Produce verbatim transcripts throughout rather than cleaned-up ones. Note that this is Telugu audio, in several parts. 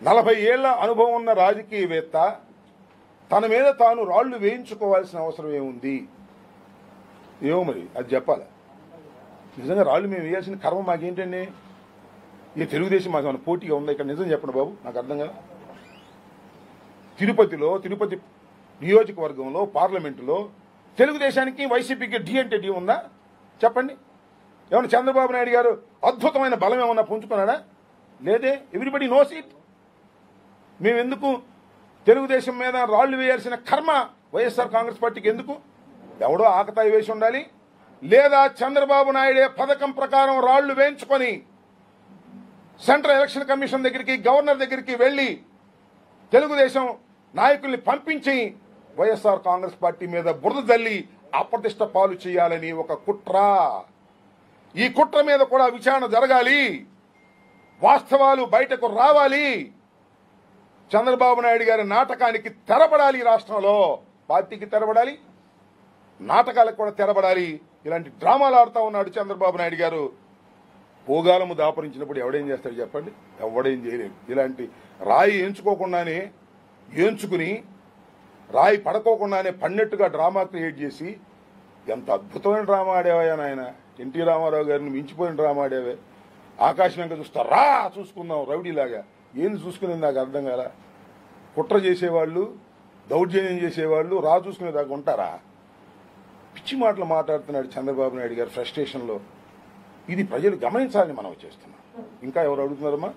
నలభై ఏళ్ల అనుభవం ఉన్న రాజకీయవేత్త తన మీద తాను రాళ్లు వేయించుకోవాల్సిన అవసరం ఏముంది? ఏమో మరి అది చెప్పాలి. నిజంగా రాళ్లు మేము వేయాల్సిన కర్మ మాకేంటండి? ఈ తెలుగుదేశం మాకు ఏమైనా పోటీగా ఉందా ఇక్కడ? నిజం చెప్పండి బాబు, నాకు అర్థం కదా. తిరుపతిలో తిరుపతి నియోజకవర్గంలో పార్లమెంటులో తెలుగుదేశానికి వైసీపీకి డి అంటే డి ఉందా చెప్పండి? ఏమన్నా చంద్రబాబు నాయుడు గారు అద్భుతమైన బలం ఏమన్నా పుంజుకున్నాడా? లేదే. Everybody knows it. మేమెందుకు తెలుగుదేశం మీద రాళ్లు వేయాల్సిన కర్మ వైఎస్ఆర్ కాంగ్రెస్ పార్టీకి ఎందుకు? ఎవడో ఆకతాయి వేసి ఉండాలి, లేదా చంద్రబాబు నాయుడే పథకం ప్రకారం రాళ్లు వేయించుకొని సెంట్రల్ ఎలక్షన్ కమిషన్ దగ్గరికి, గవర్నర్ దగ్గరికి వెళ్లి తెలుగుదేశం నాయకుల్ని పంపించి వైఎస్ఆర్ కాంగ్రెస్ పార్టీ మీద బురద జల్లి అప్రతిష్ట పాలు చేయాలని ఒక కుట్ర. ఈ కుట్ర మీద కూడా విచారణ జరగాలి, వాస్తవాలు బయటకు రావాలి. చంద్రబాబు నాయుడు గారి నాటకానికి తెరబడాలి. రాష్ట్రంలో పార్టీకి తెరబడాలి, నాటకాలకు కూడా తెరబడాలి. ఇలాంటి డ్రామాలు ఆడుతూ ఉన్నాడు చంద్రబాబు నాయుడు గారు. పోగాలము దాపరించినప్పుడు ఎవడేం చేస్తాడు చెప్పండి? ఎవడేం చేయలేడు. ఇలాంటి రాయి ఎంచుకోకుండానే ఎంచుకుని రాయి పడుకోకుండానే పన్నెట్టుగా డ్రామా క్రియేట్ చేసి ఎంత అద్భుతమైన డ్రామా ఆడేవా నాయన. ఎన్టీ రామారావు గారిని మించిపోయిన డ్రామా ఆడేవే. ఆకాశం వెంక చూస్తా రా చూసుకుందాం రౌడీలాగా. ఏంది చూసుకునేది నాకు అర్థం కాల. కుట్ర చేసేవాళ్ళు, దౌర్జన్యం చేసేవాళ్ళు రా చూసుకునేదాకా ఉంటారా? పిచ్చి మాటలు మాట్లాడుతున్నాడు చంద్రబాబు నాయుడు గారు ఫ్రస్ట్రేషన్లో. ఇది ప్రజలు గమనించాలని మనం చేస్తున్నాం. ఇంకా ఎవరు అడుగుతున్నారమ్మా?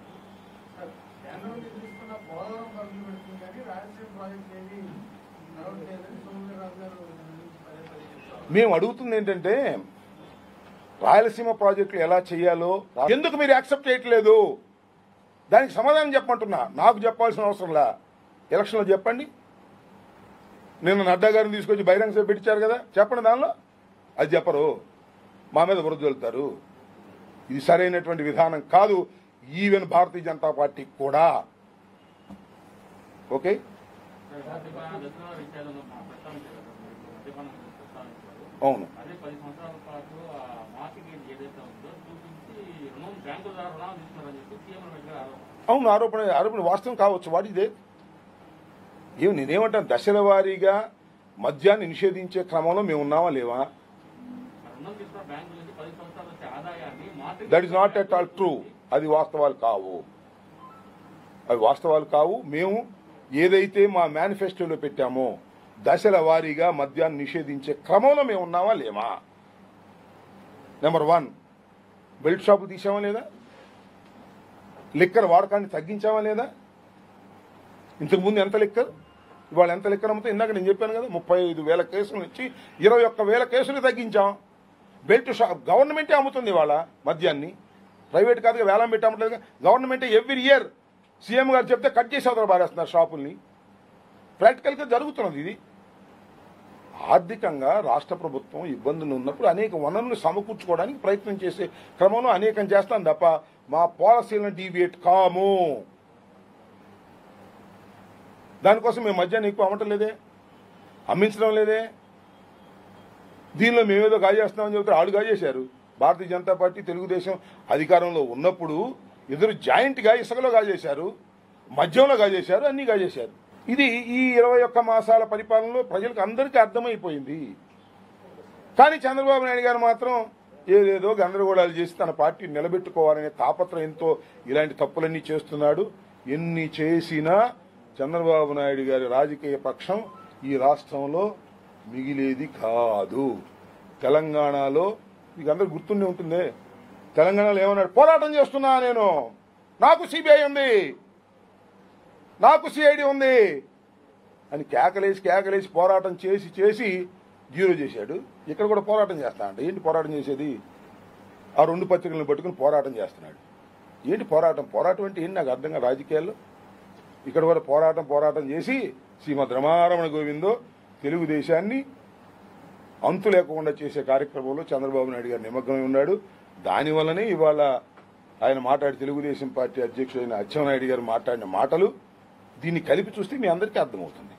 మేము అడుగుతుంది ఏంటంటే రాయలసీమ ప్రాజెక్టులు ఎలా చేయాలో ఎందుకు మీరు యాక్సెప్ట్ చేయట్లేదు? దానికి సమాధానం చెప్పమంటున్నా. నాకు చెప్పాల్సిన అవసరంలా. ఎలక్షన్లో చెప్పండి. నిన్న నడ్డా గారిని తీసుకొచ్చి బహిరంగ సభ పెట్టించారు కదా, చెప్పండి. దానిలో అది చెప్పరు, మా మీద వృద్ధి వెళ్తారు. ఇది సరైనటువంటి విధానం కాదు. ఈవెన్ భారతీయ జనతా పార్టీ కూడా. ఓకే, అవును అవును ఆరోపణ ఆరోపణ వాస్తవం కావచ్చు. వాట్ ఇదే ఏమి నేనేమంటాను? దశల వారీగా మద్యాన్ని నిషేధించే క్రమంలో మేము ఉన్నామా లేవా? That is not at all true. అది వాస్తవాలు కావు, అవి వాస్తవాలు కావు. మేము ఏదైతే మా మేనిఫెస్టోలో పెట్టామో దశల వారీగా మద్యాన్ని నిషేధించే క్రమంలో మేము ఉన్నామా లేమా? నెంబర్ వన్, బెల్ట్ షాపులు తీసామా లేదా? లిక్కర్ వాడకాన్ని తగ్గించామా లేదా? ఇంతకుముందు ఎంత లిక్కర్, ఇవాళ ఎంత లిక్కర్ అమ్ముతా? ఇందాక నేను చెప్పాను కదా, ముప్పై ఐదు వేల కేసుల నుంచి ఇరవై ఒక్క వేల కేసులు తగ్గించాం. బెల్ట్ షాప్ గవర్నమెంటే అమ్ముతుంది ఇవాళ మద్యాన్ని, ప్రైవేట్ కాదుగా, వేలం పెట్టి అమ్మట్లేదు. గవర్నమెంటే ఎవ్రీ ఇయర్ సీఎం గారు చెప్తే కట్ చేసి అవతల బారేస్తున్నారు షాపుల్ని. ప్రాక్టికల్గా జరుగుతున్నది ఇది. ఆర్థికంగా రాష్ట్ర ప్రభుత్వం ఇబ్బందులు ఉన్నప్పుడు అనేక వనరులు సమకూర్చుకోవడానికి ప్రయత్నం చేసే క్రమంలో అనేకం చేస్తాం తప్ప మా పాలసీలను డీవియేట్ కాము. దానికోసం మేము మద్యాన్ని ఎక్కువ అమ్మటం లేదే, అమ్మించడం లేదే. దీనిలో మేమేదో గాజేస్తామని చెబితే ఆడు గాజేశారు. భారతీయ జనతా పార్టీ తెలుగుదేశం అధికారంలో ఉన్నప్పుడు ఎదురు జాయింట్గా ఇసుకలో గాజేశారు, మద్యంలో గాజేశారు, అన్నీ గాజేశారు. ఇది ఈ ఇరవై ఒక్క మాసాల పరిపాలనలో ప్రజలకు అందరికీ అర్థమైపోయింది. కానీ చంద్రబాబు నాయుడు గారు మాత్రం ఏదేదో గందరగోళాలు చేసి తన పార్టీ నిలబెట్టుకోవాలనే తాపత్రయంతో ఇలాంటి తప్పులన్నీ చేస్తున్నాడు. ఎన్ని చేసినా చంద్రబాబు నాయుడు గారి రాజకీయ పక్షం ఈ రాష్ట్రంలో మిగిలేది కాదు. తెలంగాణలో మీకు అందరు గుర్తుండే ఉంటుంది, తెలంగాణలో ఏమన్నాడు? పోరాటం చేస్తున్నా నేను, నాకు సిబిఐ ఉంది, నాకు సిఐడి ఉంది అని కేకలేసి కేకలేసి పోరాటం చేసి చేసి జీరో చేశాడు. ఇక్కడ కూడా పోరాటం చేస్తా అంటే ఏంటి పోరాటం చేసేది? ఆ రెండు పత్రికలను పట్టుకుని పోరాటం చేస్తున్నాడు. ఏంటి పోరాటం? పోరాటం అంటే ఏంటి నాకు అర్థంగా రాజకీయాల్లో. ఇక్కడ కూడా పోరాటం పోరాటం చేసి శ్రీమద్ రమారమణ గోవిందో తెలుగుదేశాన్ని అంతు లేకుండా చేసే కార్యక్రమంలో చంద్రబాబు నాయుడు గారు నిమగ్నమై ఉన్నాడు. దానివల్లనే ఇవాళ ఆయన మాట్లాడి తెలుగుదేశం పార్టీ అధ్యక్షుడైన అచ్చెన్నాయుడు గారు మాట్లాడిన మాటలు దీన్ని కలిపి చూస్తే మీ అందరికీ అర్థమవుతుంది.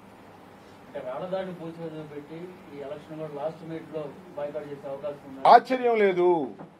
ఆశ్చర్యం లేదు.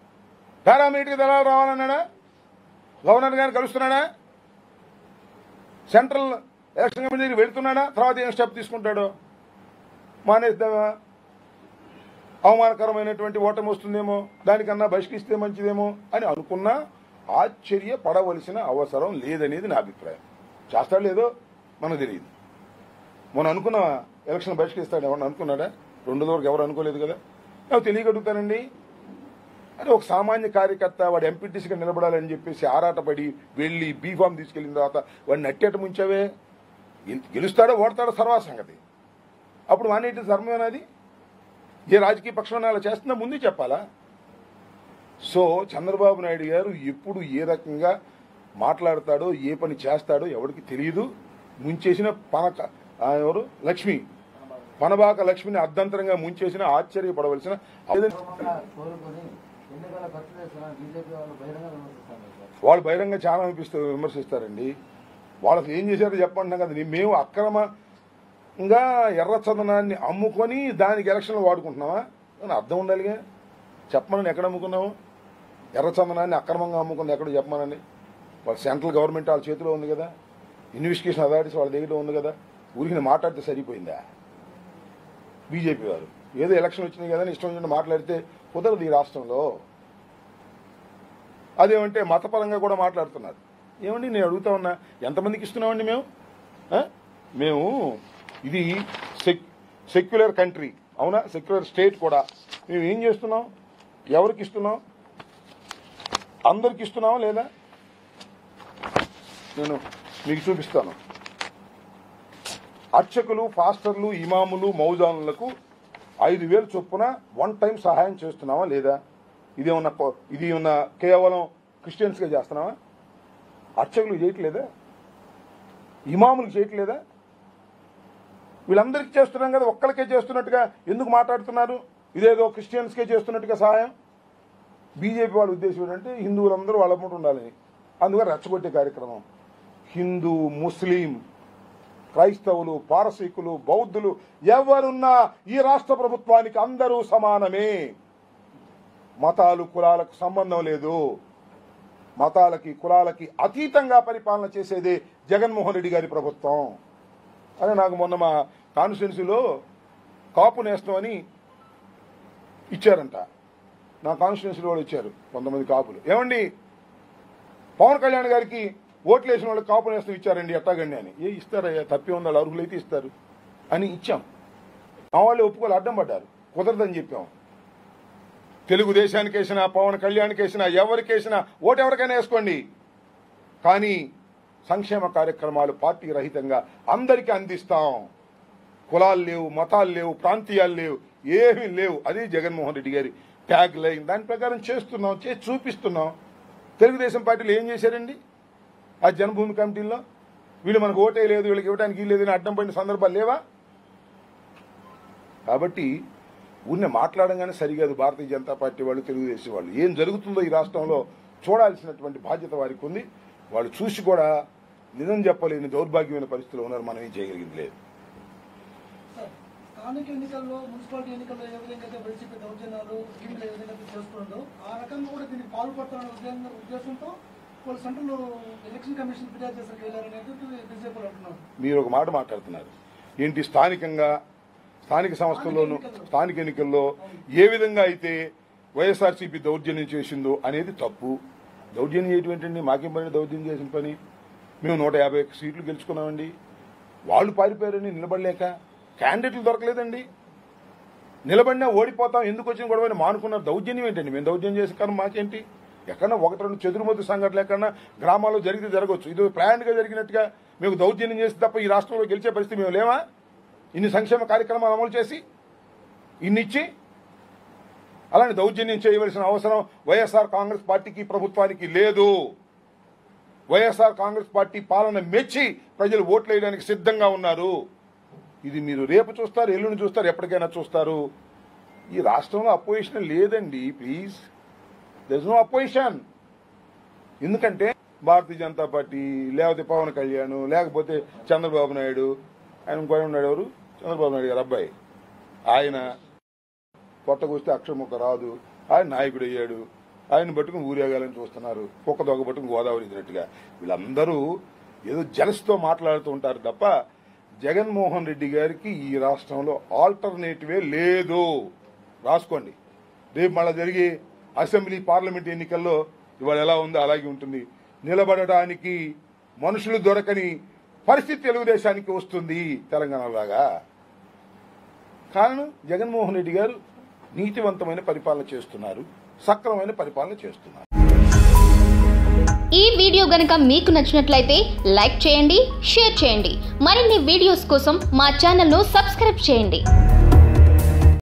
పారామిలిటరీ దళాలు రావాలన్నాడా? గవర్నర్ గారిని కలుస్తున్నాడా? సెంట్రల్ ఎలక్షన్ కమిషన్ దగ్గరికి వెళుతున్నాడా? తర్వాత ఏం స్టెప్ తీసుకుంటాడో? మానేద్దామా? అవమానకరమైనటువంటి ఓటమి వస్తుందేమో, దానికన్నా బహిష్కరిస్తే మంచిదేమో అని అనుకున్నా ఆశ్చర్యపడవలసిన అవసరం లేదనేది నా అభిప్రాయం. చేస్తాడు లేదో మనకు తెలియదు. మొన్న అనుకున్న ఎలక్షన్ బహిష్కరిస్తాడు ఎవరు అనుకున్నాడా? రెండు వరకు ఎవరు అనుకోలేదు కదా. నాకు తెలియగలుగుతానండి. అరే ఒక సామాన్య కార్యకర్త వాడు ఎంపీటీసీగా నిలబడాలని చెప్పేసి ఆరాటపడి వెళ్ళి బీఫామ్ తీసుకెళ్లిన తర్వాత వాడిని నట్టేట ముంచావే. గెలుస్తాడో ఓడతాడో సర్వసంగతి. అప్పుడు మానేటి ధర్మమేనాది? ఏ రాజకీయ పక్షం అలా చేస్తుందో ముందే చెప్పాలా? సో చంద్రబాబు నాయుడు గారు ఎప్పుడు ఏ రకంగా మాట్లాడతాడో ఏ పని చేస్తాడో ఎవరికి తెలియదు. ముంచేసిన పనక ఎవరు లక్ష్మి పనబాక లక్ష్మిని అర్ధంతరంగా ముంచేసిన ఆశ్చర్యపడవలసిన వాళ్ళు బహిరంగ చాలా అనిపిస్తూ విమర్శిస్తారండి. వాళ్ళకి ఏం చేశారో చెప్పంటున్నాం కదా. మేము అక్రమంగా ఎర్రచందనాన్ని అమ్ముకొని దానికి ఎలక్షన్లు వాడుకుంటున్నామా అని అర్థం ఉండాలిగా. చెప్పమని ఎక్కడ అమ్ముకున్నాము? ఎర్రచందనాన్ని అక్రమంగా అమ్ముకుంది ఎక్కడ చెప్పమనండి. వాళ్ళ సెంట్రల్ గవర్నమెంట్ వాళ్ళ చేతిలో ఉంది కదా, ఇన్వెస్టిగేషన్ అథారిటీస్ వాళ్ళ దగ్గర ఉంది కదా. ఊరికి మాట్లాడితే సరిపోయిందా? బీజేపీ వారు ఏదో ఎలక్షన్ వచ్చినాయి కదా ఇష్టం వచ్చినట్టు మాట్లాడితే కుదరదు ఈ రాష్ట్రంలో. అదేమంటే మతపరంగా కూడా మాట్లాడుతున్నారు. ఏమండి నేను అడుగుతా ఉన్నా, ఎంతమందికి ఇస్తున్నామండి మేము? మేము ఇది సెక్యులర్ కంట్రీ అవునా, సెక్యులర్ స్టేట్ కూడా. మేము ఏం చేస్తున్నాం? ఎవరికి ఇస్తున్నాం? అందరికి ఇస్తున్నావా లేదా? నేను మీకు చూపిస్తాను. అర్చకులు, పాస్టర్లు, ఇమాములు, మౌజానులకు ఐదు వేలు చొప్పున వన్ టైం సహాయం చేస్తున్నావా లేదా? ఇది ఉన్న ఇది ఉన్న కేవలం క్రిస్టియన్స్గా చేస్తున్నావా? అర్చకులు చేయట్లేదా? ఇమాములకు చేయట్లేదా? వీళ్ళందరికీ చేస్తున్నాం కదా, ఒక్కరికే చేస్తున్నట్టుగా ఎందుకు మాట్లాడుతున్నారు? ఇదేదో క్రిస్టియన్స్కే చేస్తున్నట్టుగా సహాయం. బీజేపీ వాళ్ళ ఉద్దేశం ఏంటంటే హిందువులందరూ వాళ్ళ పూట ఉండాలని, అందుకని రెచ్చగొట్టే కార్యక్రమం. హిందూ, ముస్లిం, క్రైస్తవులు, పారసీకులు, బౌద్ధులు ఎవరున్నా ఈ రాష్ట్ర ప్రభుత్వానికి అందరూ సమానమే. మతాలు కులాలకు సంబంధం లేదు. మతాలకి కులాలకి అతీతంగా పరిపాలన చేసేదే జగన్మోహన్ రెడ్డి గారి ప్రభుత్వం. అదే నాకు మొన్న మా కాన్స్టిట్యున్సీలో కాపు నేస్తం అని ఇచ్చారంట. నా కాన్స్టిట్యున్సీలో వాళ్ళు ఇచ్చారు కొంతమంది కాపులు. ఏమండి పవన్ కళ్యాణ్ గారికి ఓట్లు వేసిన వాళ్ళకి కాపు నేస్తం ఇచ్చారండి ఎట్టాగండి అని. ఏ ఇస్తారయ్యా, తప్పి ఉంది, వాళ్ళు అర్హులైతే ఇస్తారు అని ఇచ్చాం. మా వాళ్ళు ఒప్పుకోలు అడ్డం పడ్డారు, కుదరదని చెప్పాం. తెలుగుదేశానికి వేసినా, పవన్ కళ్యాణ్కి వేసినా, ఎవరికి వేసినా ఓటు ఎవరికైనా వేసుకోండి, కానీ సంక్షేమ కార్యక్రమాలు పార్టీ రహితంగా అందరికీ అందిస్తాం. కులాలు లేవు, మతాలు లేవు, ప్రాంతీయాలు లేవు, ఏమీ లేవు. అది జగన్మోహన్ రెడ్డి గారి ట్యాగ్ లైన్. దాని ప్రకారం చేస్తున్నాం, చేసి చూపిస్తున్నాం. తెలుగుదేశం పార్టీలు ఏం చేశారండి? ఆ జన్మభూమి కమిటీల్లో వీళ్ళు మనకు ఓటే లేదు, వీళ్ళకి ఇవ్వడానికి వీలు లేదని అడ్డం పడిన సందర్భాలు లేవా? కాబట్టి ఊరిని మాట్లాడంగానే సరికాదు. భారతీయ జనతా పార్టీ వాళ్ళు, తెలుగుదేశం వాళ్ళు ఏం జరుగుతుందో ఈ రాష్ట్రంలో చూడాల్సినటువంటి బాధ్యత వారికి ఉంది. వాళ్ళు చూసి కూడా నిజం చెప్పలేని దౌర్భాగ్యమైన పరిస్థితిలో ఉన్నారు. మనం ఏం చేయగలిగింది లేదు. స్థానిక ఎన్నికల్లో, మున్సిపాలిటీ ఎన్నికల్లో ఏ విధంగా అయితే వైసీపీ దౌర్జన్యాలు టీంలు ఏ విధంగా చేస్తుందో ఆ రకంగా కూడా దీనికి పాల్పడుతున్న ఉద్దేశంతో వాళ్ళు సెంట్రల్ ఎలక్షన్ కమిషన్ ఫిర్యాదు చేసరికి వెళ్ళారనేది బీజేపీలు అంటున్నారు. మీరు ఒక మాట మాట్లాడుతున్నారు ఏంటి? స్థానికంగా స్థానిక సంస్థల్లోనూ స్థానిక ఎన్నికల్లో ఏ విధంగా అయితే వైఎస్ఆర్సీపీ దౌర్జన్యం చేసిందో అనేది తప్పు. దౌర్జన్యం చేయటం ఏంటండి? మాకేం పని దౌర్జన్యం చేసిన పని? మేము నూట యాభై ఒక్క సీట్లు గెలుచుకున్నామండి. వాళ్ళు పారిపోయారని నిలబడలేక క్యాండిడేట్లు దొరకలేదండి. నిలబడినా ఓడిపోతాం, ఎందుకు వచ్చిన గొడవని మానుకున్నారు. దౌర్జన్యం ఏంటండి? మేము దౌర్జన్యం చేసిన కానీ మాకేంటి? ఎక్కడన్నా ఒకటి రెండు చెదురుమొద్దు సంఘటనలు ఎక్కడన్నా గ్రామాల్లో జరిగితే జరగవచ్చు. ఇది ప్లాన్గా జరిగినట్టుగా మేము దౌర్జన్యం చేసి తప్ప ఈ రాష్ట్రంలో గెలిచే పరిస్థితి మేము లేవా? ఇన్ని సంక్షేమ కార్యక్రమాలు అమలు చేసి ఇన్నిచ్చి అలాంటి దౌర్జన్యం చేయవలసిన అవసరం వైఎస్ఆర్ కాంగ్రెస్ పార్టీకి, ప్రభుత్వానికి లేదు. వైఎస్ఆర్ కాంగ్రెస్ పార్టీ పాలన మెచ్చి ప్రజలు ఓట్లు వేయడానికి సిద్ధంగా ఉన్నారు. ఇది మీరు రేపు చూస్తారు, ఎల్లుండి చూస్తారు, ఎప్పటికైనా చూస్తారు. ఈ రాష్ట్రంలో అపోజిషన్ లేదండి. Please, there is no opposition. ఎందుకంటే భారతీయ జనతా పార్టీ, లేకపోతే పవన్ కళ్యాణ్, లేకపోతే చంద్రబాబు నాయుడు, ఆయన ఇంకో ఉన్నాడు, ఎవరు? చంద్రబాబు నాయుడు గారు అబ్బాయి, ఆయన పొట్టకొస్తే అక్షరముక్క రాదు, ఆయన నాయకుడు అయ్యాడు, ఆయన పట్టుకుని ఊరేగాలని చూస్తున్నారు. కుక్క దొంగ పట్టుకుని గోదావరి ఇదినట్టుగా. వీళ్ళందరూ ఏదో జలస్తో మాట్లాడుతూ ఉంటారు తప్ప జగన్మోహన్ రెడ్డి గారికి ఈ రాష్ట్రంలో ఆల్టర్నేటివే లేదు. రాసుకోండి. రేపు మళ్ళా జరిగే అసెంబ్లీ పార్లమెంట్ ఎన్నికల్లో ఇవాళ ఎలా ఉందో అలాగే ఉంటుంది. నిలబడడానికి మనుషులు దొరకని పరిస్థితి తెలుగుదేశానికి వస్తుంది తెలంగాణలాగా. కారణం జగన్మోహన్ రెడ్డి గారు నీతివంతమైన పరిపాలన చేస్తున్నారు, సక్రమమైన పరిపాలన చేస్తున్నారు. ఈ వీడియో గనుక మీకు నచ్చినట్లయితే లైక్ చేయండి, షేర్ చేయండి. మరిన్ని వీడియోస్ కోసం మా ఛానల్ను సబ్స్క్రైబ్ చేయండి.